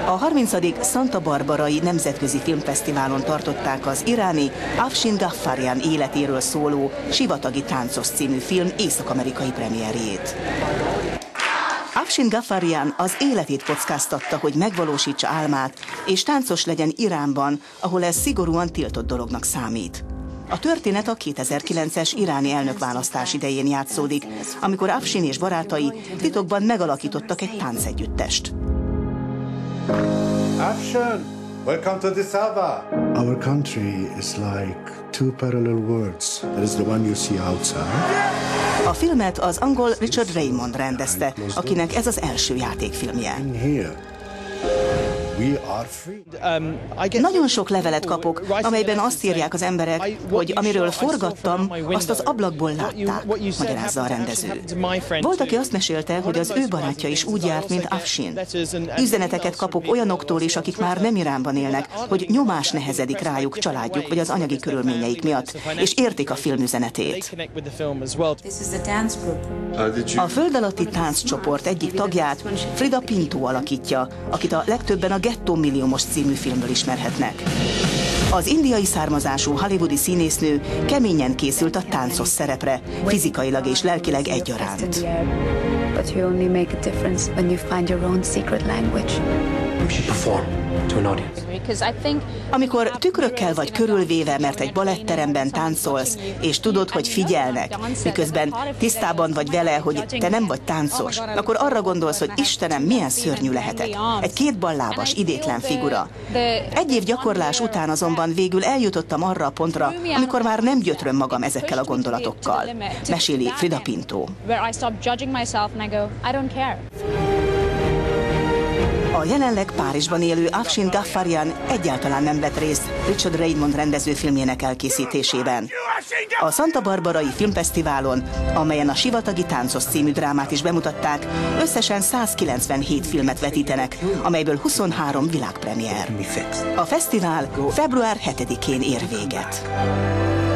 A 30. Santa Barbarai Nemzetközi Filmfesztiválon tartották az iráni Afshin Ghaffarian életéről szóló Sivatagi táncos című film észak-amerikai premierjét. Afshin Ghaffarian az életét kockáztatta, hogy megvalósítsa álmát, és táncos legyen Iránban, ahol ez szigorúan tiltott dolognak számít. A történet a 2009-es iráni elnökválasztás idején játszódik, amikor Afshin és barátai titokban megalakítottak egy táncegyüttest. Afshin, welcome to Addis Ababa. Our country is like two parallel worlds. There is the one you see outside. A filmet az angol Richard Raymond rendezte, akinek ez az első játékfilmje. Nagyon sok levelet kapok, amelyben azt írják az emberek, hogy amiről forgattam, azt az ablakból látták, magyarázza a rendező. Volt, aki azt mesélte, hogy az ő barátja is úgy járt, mint Afshin. Üzeneteket kapok olyanoktól is, akik már nem Iránban élnek, hogy nyomás nehezedik rájuk családjuk vagy az anyagi körülményeik miatt, és értik a film üzenetét. A Föld alatti tánccsoport egyik tagját Frida Pinto alakítja, akit a legtöbben a Gettó milliómos című filmből ismerhetnek. Az indiai származású hollywoodi színésznő keményen készült a táncos szerepre, fizikailag és lelkileg egyaránt. Amikor tükrökkel vagy körülvéve, mert egy baletteremben táncolsz, és tudod, hogy figyelnek, miközben tisztában vagy vele, hogy te nem vagy táncos, akkor arra gondolsz, hogy Istenem, milyen szörnyű lehetek. Egy kétballábas, idétlen figura. Egy év gyakorlás után azonban végül eljutottam arra a pontra, amikor már nem gyötröm magam ezekkel a gondolatokkal. Meséli Frida Pinto. A jelenleg Párizsban élő Afshin Ghaffarian egyáltalán nem vett részt Richard Raymond rendezőfilmjének elkészítésében. A Santa Barbarai Filmfesztiválon, amelyen a Sivatagi táncos című drámát is bemutatták, összesen 197 filmet vetítenek, amelyből 23 világpremiér. A fesztivál február 7-én ér véget.